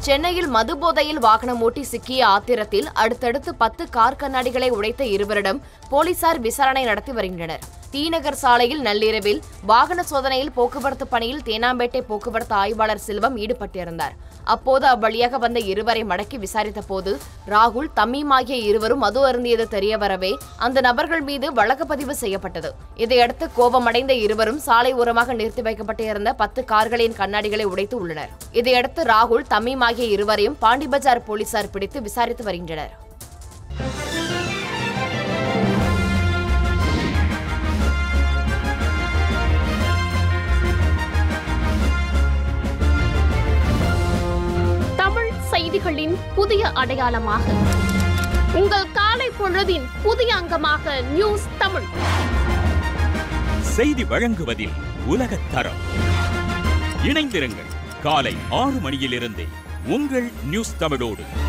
சென்னையில் மது போதையில் வாகனம் ஓட்டி சிக்கிய ஆத்திரத்தில் அடுத்தடுத்து 10 கார் கண்ணாடிகளை உடைத்த இருவரிடம் போலீசார் விசாரணை நடத்தி வருகின்றனர். தீநகர் சாலையில் நள்ளிரவில் வாகன சோதனையில் போக்குவரத்து பணியில் தேனாம்பேட்டை போக்குவரத்து ஆய்வாளர் செல்வம் ஈடுபட்டிருந்தார். அப்போது அவ்வழியாக வந்த இருவரை மடக்கி விசாரித்த போது ராகுல், தம்மீம் ஆகிய இருவரும் மது அருந்தியது தெரியவரவே அந்த நபர்கள் மீது வழக்கு பதிவு செய்யப்பட்டது. இதையடுத்து கோபமடைந்த இருவரும் சாலை ஓரமாக நிறுத்தி வைக்கப்பட்டிருந்த 10 கார்களின் கண்ணாடிகளை உடைத்து உள்ளனர். இதையடுத்து ராகுல், தம்மீம் ஆகிய இருவரையும் பாண்டி பஜார் போலீசார் பிடித்து விசாரித்து வருகின்றனர். செய்திகளின் புதிய அடையாளமாக உங்கள் காலை பொழுதின் புதிய அங்கமாக நியூஸ் தமிழ் செய்தி வழங்குவதில் உலகத் தரம். இணைந்திருங்கள். காலை 6 மணியிலிருந்தே உங்கள் நியூஸ் தமிழோடு.